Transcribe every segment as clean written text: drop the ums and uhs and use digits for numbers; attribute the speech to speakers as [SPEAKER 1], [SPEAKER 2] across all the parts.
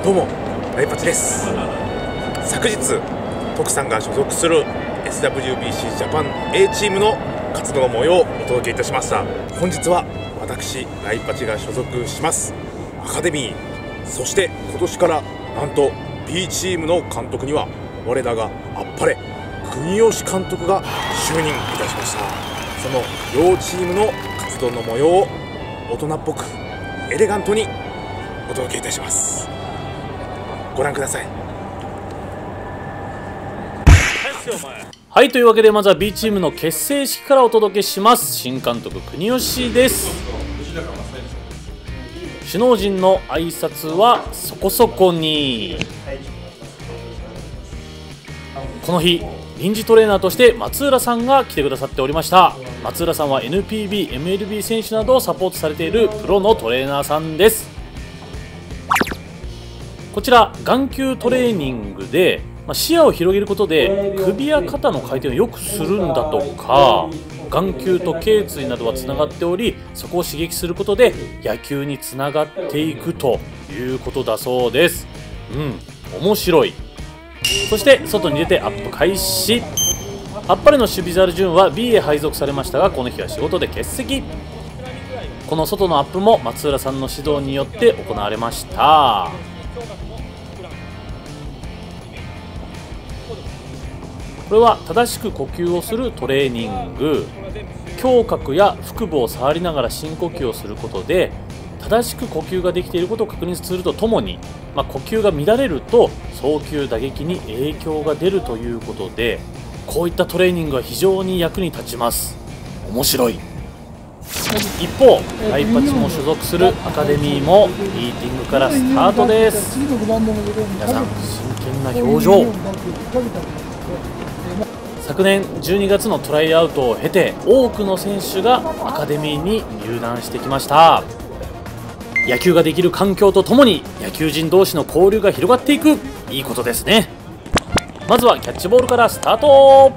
[SPEAKER 1] どうも、ライパチです。昨日、徳さんが所属する SWBC ジャパン A チームの活動の模様をお届けいたしました。本日は私、ライパチが所属しますアカデミー、そして今年からなんと B チームの監督には我らがあっぱれ国吉監督が就任いたしました。その両チームの活動の模様を大人っぽくエレガントにお届けいたします。ご覧ください。
[SPEAKER 2] はい、というわけでまずは B チームの結成式からお届けします。新監督国吉です。首脳陣の挨拶はそこそこに。この日臨時トレーナーとして松浦さんが来てくださっておりました。松浦さんは NPB、MLB 選手などをサポートされているプロのトレーナーさんです。こちら眼球トレーニングで視野を広げることで首や肩の回転を良くするんだとか、眼球と頸椎などはつながっており、そこを刺激することで野球につながっていくということだそうです。面白い。そして外に出てアップ開始。あっぱれの守備ザルジュンは B へ配属されましたが、この日は仕事で欠席。この外のアップも松浦さんの指導によって行われました。これは正しく呼吸をするトレーニング。胸郭や腹部を触りながら深呼吸をすることで正しく呼吸ができていることを確認するとともに、呼吸が乱れると送球打撃に影響が出るということで、こういったトレーニングは非常に役に立ちます。面白い。一方ライパチも所属するアカデミーもミーティングからスタートです。皆さん真剣な表情。昨年12月のトライアウトを経て多くの選手がアカデミーに入団してきました。野球ができる環境とともに野球人同士の交流が広がっていく、いいことですね。まずはキャッチボールからスタート。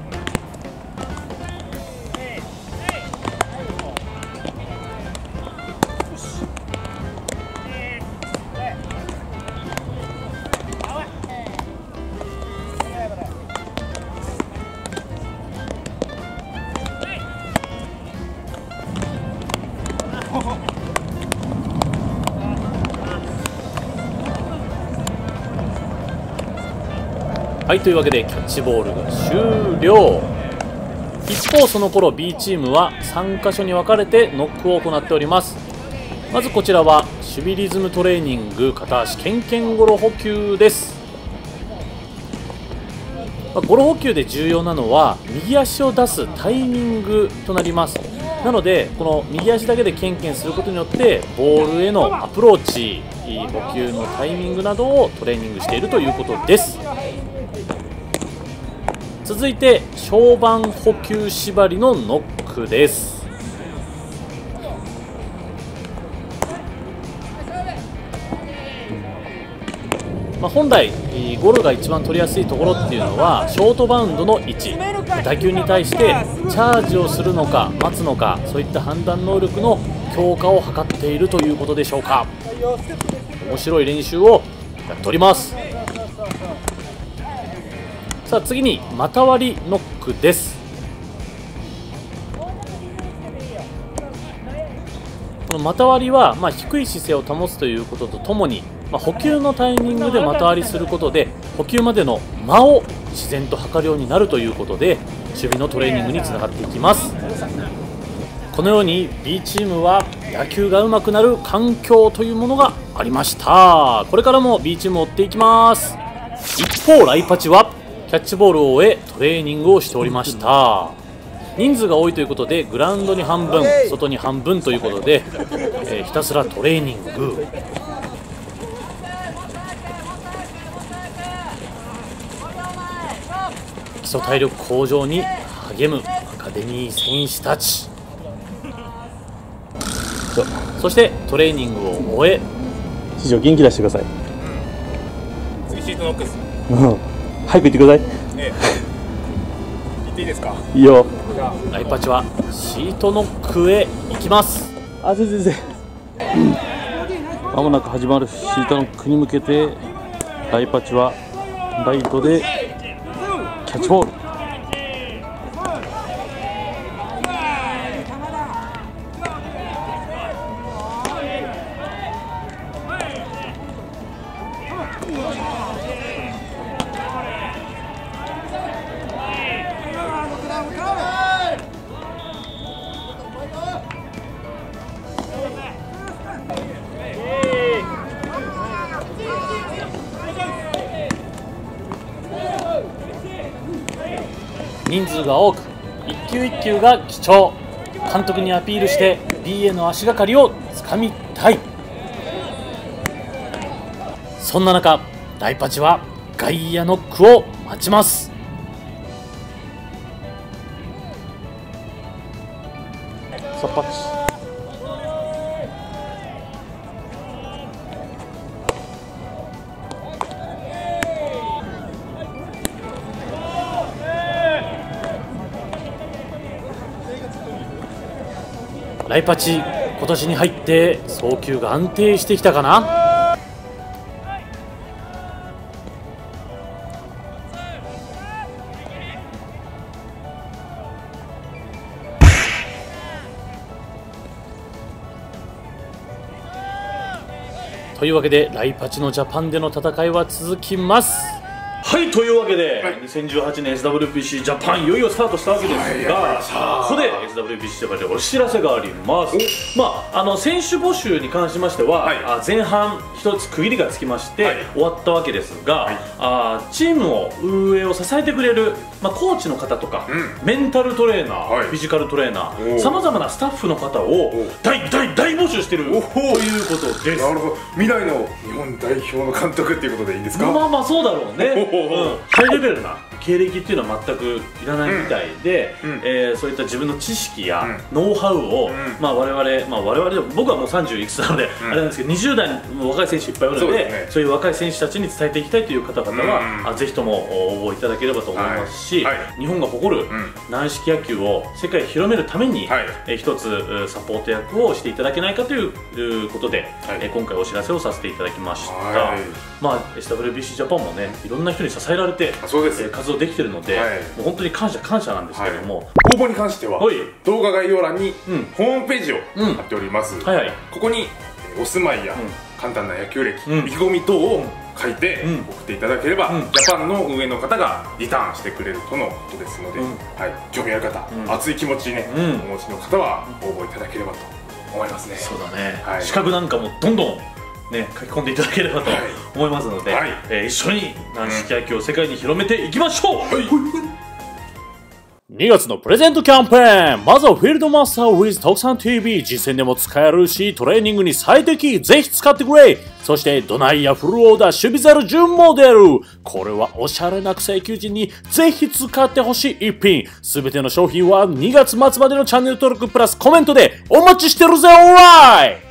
[SPEAKER 2] はい、というわけでキャッチボールが終了。一方その頃 B チームは3カ所に分かれてノックを行っております。まずこちらは守備リズムトレーニング、片足けんけんゴロ補給です。ゴロ補給で重要なのは右足を出すタイミングとなります。なのでこの右足だけでケンケンすることによってボールへのアプローチ、補給のタイミングなどをトレーニングしているということです。続いて小板補給縛りのノックです。本来ゴロが一番取りやすいところっていうのはショートバウンドの位置、打球に対してチャージをするのか待つのか、そういった判断能力の強化を図っているということでしょうか。面白い練習をやっております。さあ次に股割りノックです。この股割りは低い姿勢を保つということとともに、補給のタイミングで股割りすることで補給までの間を自然と測るようになるということで守備のトレーニングにつながっていきます。このように B チームは野球が上手くなる環境というものがありました。これからも B チームを追っていきます。一方ライパチはキャッチボールを終えトレーニングをしておりました。人数が多いということでグラウンドに半分外に半分ということで、ひたすらトレーニング。基礎体力向上に励むアカデミー選手たち。そしてトレーニングを終え、
[SPEAKER 3] 師匠元気出してください。
[SPEAKER 1] 次シートノックです。
[SPEAKER 3] 早く行ってください。
[SPEAKER 1] 行っていいですか。
[SPEAKER 3] いいよ。
[SPEAKER 2] ライパチはシートノックへ行きます。
[SPEAKER 3] 先生、まもなく始まるシートノックに向けて大パチはライトでキャッチボール。
[SPEAKER 2] 人数が多く一球一球が貴重。監督にアピールして B への足がかりをつかみたい。そんな中、大パチは外野ノックを待ちます。
[SPEAKER 3] さあパチ。
[SPEAKER 2] ライパチ、今年に入って送球が安定してきたかな。というわけでライパチのジャパンでの戦いは続きます。はい、というわけで、2018年 SWBC ジャパンいよいよスタートしたわけですが、ここで SWBC ジャパンでお知らせがあります。選手募集に関しましては、前半一つ区切りがつきまして、終わったわけですが、チームを運営を支えてくれる、コーチの方とか、メンタルトレーナー、フィジカルトレーナー、さまざまなスタッフの方を大募集しているということです。
[SPEAKER 1] なるほど、未来の日本代表の監督っていうことでいいんですか？
[SPEAKER 2] まあそうだろうね。ハイレベルな経歴っていうのは全くいらないみたいで、そういった自分の知識やノウハウを、我々僕はもう30いくつなのであれなんですけど、20代の若い選手いっぱいいるので、そういう若い選手たちに伝えていきたいという方々はぜひとも応募いただければと思いますし、日本が誇る軟式野球を世界に広めるために一つサポート役をしていただけないかということで、今回お知らせをさせていただきました。SWBC ジャパンもね、いろんな人に支えられて活動できてるので、もう本当に感謝なんですけども、
[SPEAKER 1] 応募に関しては動画概要欄にホームページを貼っております。ここにお住まいや簡単な野球歴、意気込み等を書いて送っていただければ、ジャパンの運営の方がリターンしてくれるとのことですので、興味ある方、熱い気持ちねお持ちの方は応募いただければと思いますね。
[SPEAKER 2] そうだね、資格なんかもどんどんね、書き込んでいただければと思いますので、一緒に軟式野球を世界に広めていきましょう。2月のプレゼントキャンペーン、まずはフィールドマスター with 特産 TV、 実戦でも使えるしトレーニングに最適、ぜひ使ってくれ。そしてドナイやフルオーダー守備ザル準モデル、これはおしゃれな草野球人にぜひ使ってほしい一品。すべての商品は2月末までのチャンネル登録プラスコメントでお待ちしてるぜ。オーライ。